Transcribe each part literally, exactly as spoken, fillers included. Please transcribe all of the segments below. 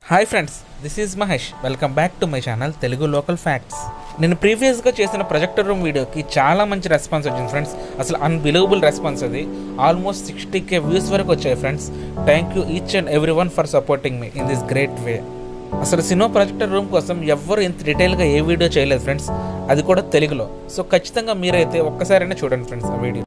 Hi friends, this is Mahesh. Welcome back to my channel Telugu local facts. నేను ప్రీవియస్గా చేసిన projector room వీడియోకి చాలా మంచి రెస్పాన్స్ వచ్చింది ఫ్రెండ్స్. అసలు అన్బిలీవబుల్ రెస్పాన్స్ అది. ఆల్మోస్ట్ సిక్స్టీ కే వ్యూస్ వరకు వచ్చాయి friends. Thank you each and every one for supporting me in this great way. అసలు సినో ప్రొజెక్టర్ రూమ్ కోసం ఎవ్వరు ఇంత డీటెయిల్గా ఏ వీడియో చేయలేదు ఫ్రెండ్స్, అది కూడా తెలుగులో. సో ఖచ్చితంగా మీరైతే ఒక్కసారైనా చూడండి ఫ్రెండ్స్ ఆ వీడియో.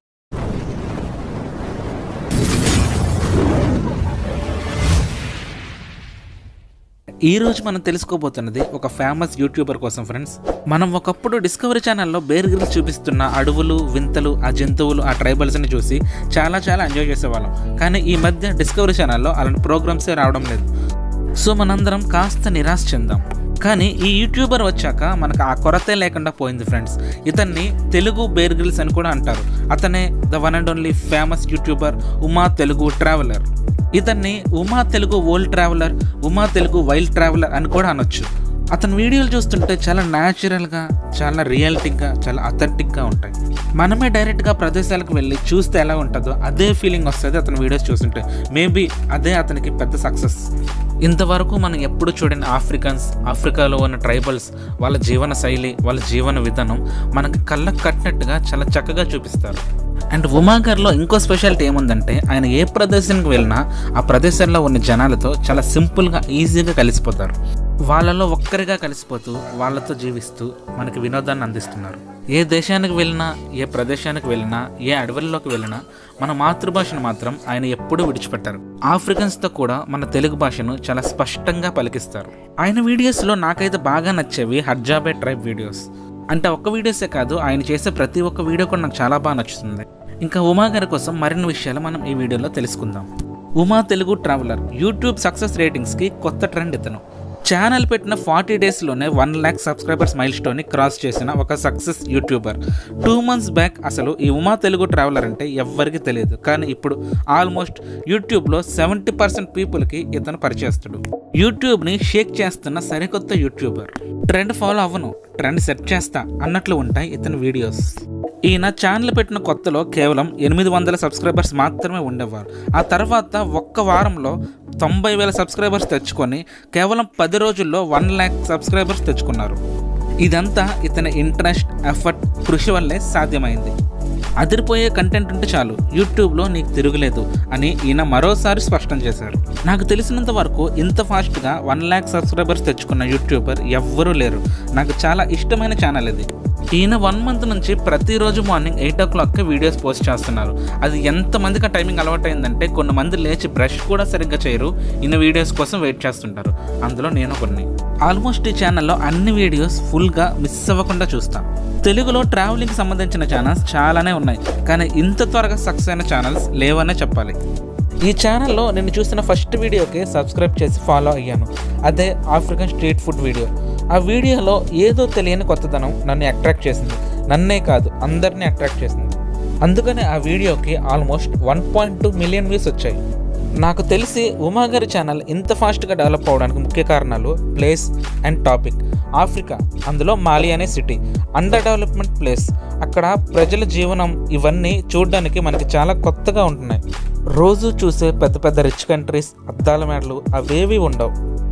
ఈ రోజు మనం తెలుసుకోబోతున్నది ఒక ఫేమస్ యూట్యూబర్ కోసం ఫ్రెండ్స్. మనం ఒకప్పుడు డిస్కవరీ ఛానల్లో బేర్ గ్రిల్స్ చూపిస్తున్న అడవులు, వింతలు, ఆ జంతువులు, ఆ ట్రైబల్స్ని చూసి చాలా చాలా ఎంజాయ్ చేసేవాళ్ళం. కానీ ఈ మధ్య డిస్కవరీ ఛానల్లో అలాంటి ప్రోగ్రామ్సే రావడం లేదు. సో మనందరం కాస్త నిరాశ చెందాం. కానీ ఈ యూట్యూబర్ వచ్చాక మనకు ఆ కొరతే లేకుండా పోయింది ఫ్రెండ్స్. ఇతన్ని తెలుగు బేర్ గ్రిల్స్ అని కూడా అంటారు. అతనే the one and only famous YouTuber Uma Telugu traveller. ఇతన్ని Uma Telugu world traveller, Uma Telugu wild traveller అని కూడా అనొచ్చు. అతని వీడియోలు చూస్తుంటే చాలా న్యాచురల్గా, చాలా రియాలిటీగా, చాలా అథెంటిక్గా ఉంటాయి. మనమే డైరెక్ట్గా ప్రదేశాలకు వెళ్ళి చూస్తే ఎలా ఉంటుందో అదే ఫీలింగ్ వస్తుంది అతని వీడియోస్ చూస్తుంటే. మేబీ అదే అతనికి పెద్ద సక్సెస్. ఇంతవరకు మనం ఎప్పుడు చూడని ఆఫ్రికన్స్, ఆఫ్రికాలో ఉన్న ట్రైబల్స్, వాళ్ళ జీవన శైలి, వాళ్ళ జీవన విధానం మనకి కళ్ళకు కట్టినట్టుగా చాలా చక్కగా చూపిస్తారు. అండ్ ఉమా గారిలో ఇంకో స్పెషాలిటీ ఏముందంటే, ఆయన ఏ ప్రదేశానికి వెళ్ళినా ఆ ప్రదేశంలో ఉన్న జనాలతో చాలా సింపుల్గా, ఈజీగా కలిసిపోతారు. వాళ్ళలో ఒక్కరిగా కలిసిపోతూ వాళ్ళతో జీవిస్తూ మనకి వినోదాన్ని అందిస్తున్నారు. ఏ దేశానికి వెళ్ళినా, ఏ ప్రదేశానికి వెళ్ళినా, ఏ అడవుల్లోకి వెళ్ళినా మన మాతృభాషను మాత్రం ఆయన ఎప్పుడూ విడిచిపెట్టారు. ఆఫ్రికన్స్తో కూడా మన తెలుగు భాషను చాలా స్పష్టంగా పలికిస్తారు. ఆయన వీడియోస్లో నాకైతే బాగా నచ్చేవి హడ్జాబే ట్రైబ్ వీడియోస్. అంటే ఒక్క వీడియోసే కాదు, ఆయన చేసే ప్రతి ఒక్క వీడియో కూడా నాకు చాలా బాగా నచ్చుతుంది. ఇంకా ఉమా గారి కోసం మరిన్ని విషయాలు మనం ఈ వీడియోలో తెలుసుకుందాం. Uma Telugu traveller YouTube success రేటింగ్స్కి కొత్త ట్రెండ్ ఇతను. ఛానల్ పెట్టిన ఫార్టీ డేస్లోనే వన్ ల్యాక్ సబ్స్క్రైబర్స్ మైల్ స్టోన్ని క్రాస్ చేసిన ఒక success YouTuber. Two months back అసలు ఈ ఉమా తెలుగు ట్రావెలర్ అంటే ఎవ్వరికి తెలియదు. కానీ ఇప్పుడు ఆల్మోస్ట్ యూట్యూబ్లో సెవెంటీ పర్సెంట్ పీపుల్కి ఇతను పరిచయస్తుడు. యూట్యూబ్ని షేక్ చేస్తున్న సరికొత్త యూట్యూబర్. ట్రెండ్ ఫాలో అవ్వను, ట్రెండ్ సెట్ చేస్తా అన్నట్లు ఉంటాయి ఇతని వీడియోస్. ఈయన ఛానల్ పెట్టిన కొత్తలో కేవలం ఎనిమిది వందల సబ్స్క్రైబర్స్ మాత్రమే ఉండేవారు. ఆ తర్వాత ఒక్క వారంలో తొంభై వేల సబ్స్క్రైబర్స్ తెచ్చుకొని కేవలం పది రోజుల్లో వన్ ల్యాక్ సబ్స్క్రైబర్స్ తెచ్చుకున్నారు. ఇదంతా ఇతని ఇంట్రెస్ట్, ఎఫర్ట్, కృషి వల్లే సాధ్యమైంది. అదిరిపోయే కంటెంట్ ఉంటే చాలు, యూట్యూబ్లో నీకు తిరుగులేదు అని ఈయన మరోసారి స్పష్టం చేశారు. నాకు తెలిసినంత వరకు ఇంత ఫాస్ట్గా వన్ ల్యాక్ సబ్స్క్రైబర్స్ తెచ్చుకున్న యూట్యూబర్ ఎవ్వరూ లేరు. నాకు చాలా ఇష్టమైన ఛానల్ ఇది. ఈయన వన్ మంత్ నుంచి ప్రతిరోజు మార్నింగ్ ఎయిట్ ఓ క్లాక్కి వీడియోస్ పోస్ట్ చేస్తున్నారు. అది ఎంతమందికి ఆ టైమింగ్ అలవాటైందంటే కొన్ని మంది లేచి బ్రష్ కూడా సరిగ్గా చేయరు, ఈయన వీడియోస్ కోసం వెయిట్ చేస్తుంటారు. అందులో నేను కొన్ని. ఆల్మోస్ట్ ఈ ఛానల్లో అన్ని వీడియోస్ ఫుల్గా మిస్ అవ్వకుండా చూస్తాను. తెలుగులో ట్రావెలింగ్కి సంబంధించిన ఛానల్స్ చాలానే ఉన్నాయి, కానీ ఇంత త్వరగా సక్సెస్ అయిన ఛానల్స్ లేవనే చెప్పాలి. ఈ ఛానల్లో నేను చూసిన ఫస్ట్ వీడియోకి సబ్స్క్రైబ్ చేసి ఫాలో అయ్యాను. అదే ఆఫ్రికన్ స్ట్రీట్ ఫుడ్ వీడియో. ఆ వీడియోలో ఏదో తెలియని కొత్తదనం నన్ను అట్రాక్ట్ చేసింది. నన్నే కాదు, అందరినీ అట్రాక్ట్ చేసింది. అందుకనే ఆ వీడియోకి almost one point two million views వచ్చాయి. నాకు తెలిసి ఉమా గారి ఛానల్ ఇంత ఫాస్ట్గా డెవలప్ అవడానికి ముఖ్య కారణాలు ప్లేస్ అండ్ టాపిక్. ఆఫ్రికా, అందులో మాలి అనే సిటీ, అండర్ డెవలప్మెంట్ ప్లేస్. అక్కడ ప్రజల జీవనం ఇవన్నీ చూడడానికి మనకి చాలా కొత్తగా ఉంటున్నాయి. రోజు చూసే పెద్ద పెద్ద రిచ్ కంట్రీస్, అద్దాల మేడలు అవేవి ఉండవు.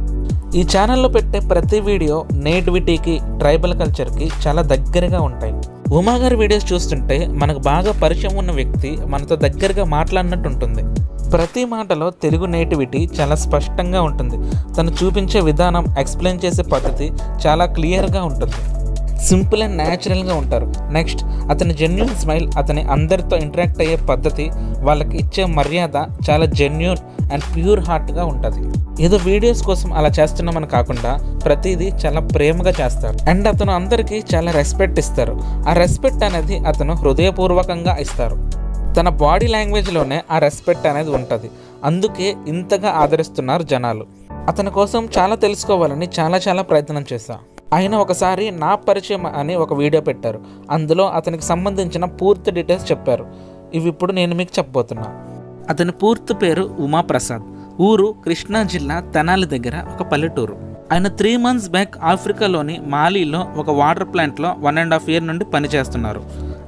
ఈ ఛానల్లో పెట్టే ప్రతి వీడియో నేటివిటీకి, ట్రైబల్ కల్చర్కి చాలా దగ్గరగా ఉంటాయి. ఉమా గారి వీడియోస్ చూస్తుంటే మనకు బాగా పరిచయం ఉన్న వ్యక్తి మనతో దగ్గరగా మాట్లాడినట్టు ఉంటుంది. ప్రతి మాటలో తెలుగు నేటివిటీ చాలా స్పష్టంగా ఉంటుంది. తను చూపించే విధానం, ఎక్స్ప్లెయిన్ చేసే పద్ధతి చాలా క్లియర్గా ఉంటుంది. సింపుల్ అండ్ న్యాచురల్గా ఉంటారు. నెక్స్ట్, అతని జెన్యూన్ స్మైల్, అతని అందరితో ఇంటరాక్ట్ అయ్యే పద్ధతి, వాళ్ళకి ఇచ్చే మర్యాద చాలా జెన్యూన్ అండ్ ప్యూర్ హార్ట్గా ఉంటుంది. ఏదో వీడియోస్ కోసం అలా చేస్తున్నామని కాకుండా ప్రతిదీ చాలా ప్రేమగా చేస్తారు. అండ్ అతను అందరికీ చాలా రెస్పెక్ట్ ఇస్తారు. ఆ రెస్పెక్ట్ అనేది అతను హృదయపూర్వకంగా ఇస్తారు. తన బాడీ లాంగ్వేజ్లోనే ఆ రెస్పెక్ట్ అనేది ఉంటుంది. అందుకే ఇంతగా ఆదరిస్తున్నారు జనాలు. అతని కోసం చాలా తెలుసుకోవాలని చాలా చాలా ప్రయత్నం చేశా. ఆయన ఒకసారి నా పరిచయం అని ఒక వీడియో పెట్టారు. అందులో అతనికి సంబంధించిన పూర్తి డీటెయిల్స్ చెప్పారు. ఇవి ఇప్పుడు నేను మీకు చెప్పబోతున్నా. అతని పూర్తి పేరు ఉమా ప్రసాద్. ఊరు కృష్ణా జిల్లా తెనాలి దగ్గర ఒక పల్లెటూరు. ఆయన త్రీ మంత్స్ బ్యాక్ ఆఫ్రికాలోని మాలీలో ఒక వాటర్ ప్లాంట్లో వన్ అండ్ హాఫ్ ఇయర్ నుండి పనిచేస్తున్నారు.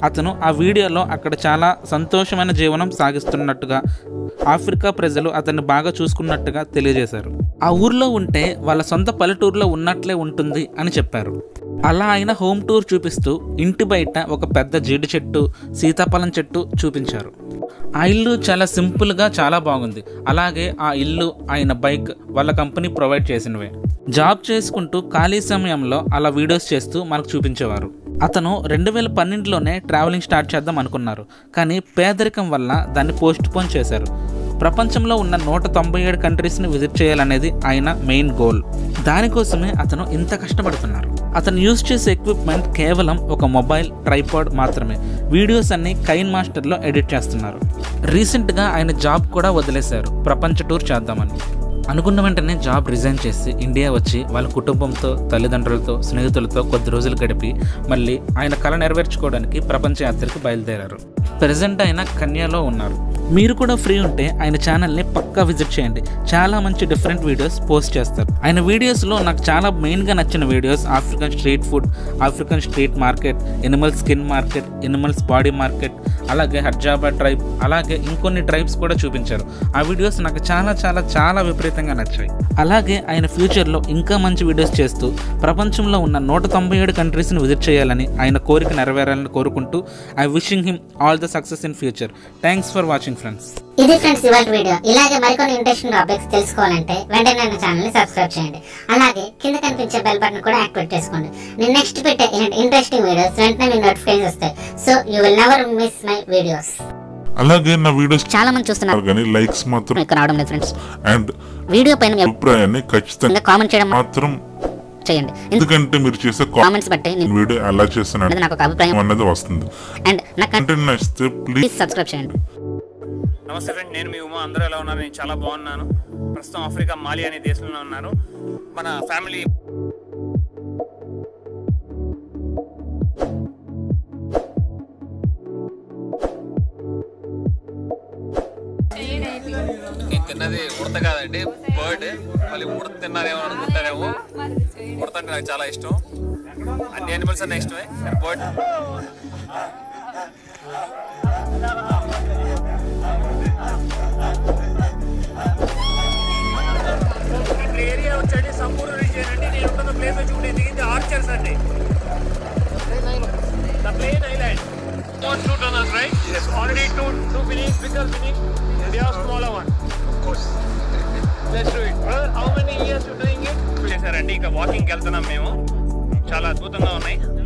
అతను ఆ వీడియోలో అక్కడ చాలా సంతోషమైన జీవనం సాగిస్తున్నట్టుగా, ఆఫ్రికా ప్రజలు అతన్ని బాగా చూసుకున్నట్టుగా తెలియజేశారు. ఆ ఊర్లో ఉంటే వాళ్ళ సొంత పల్లెటూరులో ఉన్నట్లే ఉంటుంది అని చెప్పారు. అలా ఆయన హోమ్ టూర్ చూపిస్తూ ఇంటి బయట ఒక పెద్ద జీడి చెట్టు, సీతాఫలం చెట్టు చూపించారు. ఆ ఇల్లు చాలా సింపుల్గా చాలా బాగుంది. అలాగే ఆ ఇల్లు, ఆయన బైక్ వాళ్ళ కంపెనీ ప్రొవైడ్ చేసినవే. జాబ్ చేసుకుంటూ ఖాళీ సమయంలో అలా వీడియోస్ చేస్తూ మనకు చూపించేవారు. అతను రెండు వేల పన్నెండులోనే ట్రావెలింగ్ స్టార్ట్ చేద్దాం అనుకున్నారు, కానీ పేదరికం వల్ల దాన్ని పోస్ట్ పోన్ చేశారు. ప్రపంచంలో ఉన్న నూట తొంభై ఏడు కంట్రీస్ని విజిట్ చేయాలనేది ఆయన మెయిన్ గోల్. దానికోసమే అతను ఇంత కష్టపడుతున్నారు. అతను యూజ్ చేసే ఎక్విప్మెంట్ కేవలం ఒక మొబైల్, ట్రైపాడ్ మాత్రమే. వీడియోస్ అన్ని కైన్ మాస్టర్లో ఎడిట్ చేస్తున్నారు. రీసెంట్గా ఆయన జాబ్ కూడా వదిలేశారు, ప్రపంచ టూర్ చేద్దామని. అనుకున్న వెంటనే జాబ్ రిజైన్ చేసి ఇండియా వచ్చి వాళ్ళ కుటుంబంతో, తల్లిదండ్రులతో, స్నేహితులతో కొద్ది రోజులు గడిపి మళ్ళీ ఆయన కళ నెరవేర్చుకోవడానికి ప్రపంచ యాత్రకు బయలుదేరారు. ప్రజెంట్ ఆయన కన్యాలో ఉన్నారు. మీరు కూడా ఫ్రీ ఉంటే ఆయన ఛానల్ని పక్కా విజిట్ చేయండి. చాలా మంచి డిఫరెంట్ వీడియోస్ పోస్ట్ చేస్తారు. ఆయన వీడియోస్లో నాకు చాలా మెయిన్గా నచ్చిన videos African street food, African street market, animal skin market, animals body market, అలాగే హర్జాబా ట్రైబ్, అలాగే ఇంకొన్ని ట్రైబ్స్ కూడా చూపించారు. ఆ వీడియోస్ నాకు చాలా చాలా చాలా విపరీతంగా నచ్చాయి. అలాగే ఆయన ఫ్యూచర్లో ఇంకా మంచి వీడియోస్ చేస్తూ ప్రపంచంలో ఉన్న నూట తొంభై ఏడు కంట్రీస్ని విజిట్ చేయాలని, ఆయన కోరిక నెరవేరాలని కోరుకుంటూ I wishing him all the success in future. Thanks for watching friends. ఇది ఫ్రెండ్స్ ఇవాళ వీడియో. ఇలాగే మరికొన్ని ఇంట్రెస్టింగ్ టాపిక్స్ తెలుసుకోవాలంటే వెంటనే నా ఛానల్ ని సబ్స్క్రైబ్ చేయండి. అలాగే కింద కనిపించే బెల్ బటన్ కూడా యాక్టివేట్ చేసుకోండి. నేను నెక్స్ట్ పెట్టే ఇలాంటి ఇంట్రెస్టింగ్ వీడియోస్ వెంటనే మీ నోటిఫికేషన్స్ వస్తాయి. So you will never miss my videos. అలాగే నా వీడియోస్ చాలా మంది చూస్తున్నారు కానీ లైక్స్ మాత్రం ఇక్కడ రావడం లేదు ఫ్రెండ్స్. అండ్ వీడియో పైన మీ అభిప్రాయాన్ని ఖచ్చితంగా కామెంట్ చేయడం మాత్రం చేయండి. ఎందుకంటే మీరు చేసే కామెంట్స్ బట్టి నేను వీడియో ఎలా చేస్తున్నాను నాకు ఒక అభిప్రాయం అన్నది వస్తుంది. అండ్ నా కంటెంట్ నచ్చితే ప్లీజ్ సబ్స్క్రైబ్ చేయండి. నమస్తే ఫ్రెండ్, నేను మీ ఉమా. అందరూ ఎలా ఉన్నారు? నేను చాలా బాగున్నాను. ప్రస్తుతం ఆఫ్రికా మాలి అనే దేశంలో ఉన్నాను. మన ఫ్యామిలీ నేను తిన్నది ఉడత కాదండి, బర్డ్. మళ్ళీ ఉడత తిన్నారేమో అనుకుంటారేమో. ఉడత అంటే నాకు చాలా ఇష్టం. అన్ని యానిమల్స్ అన్నీ ఇష్టమే, కానీ బర్డ్ ఏరియా వచ్చండి సంపూర్ణ రీజియన్ అండి. నేను ఉన్న ప్లేస్ వచ్చి ఉండే దిగింది ఆర్చర్స్ అండి. The plane island don't shoot on us, right? Yes. Already two two finished, bigger finished. They are smaller one. Of course. Let's do it. Brother, how many years you doing it? చేశారండి. ఇంకా వాకింగ్కి వెళ్తున్నాం మేము. చాలా అద్భుతంగా ఉన్నాయి.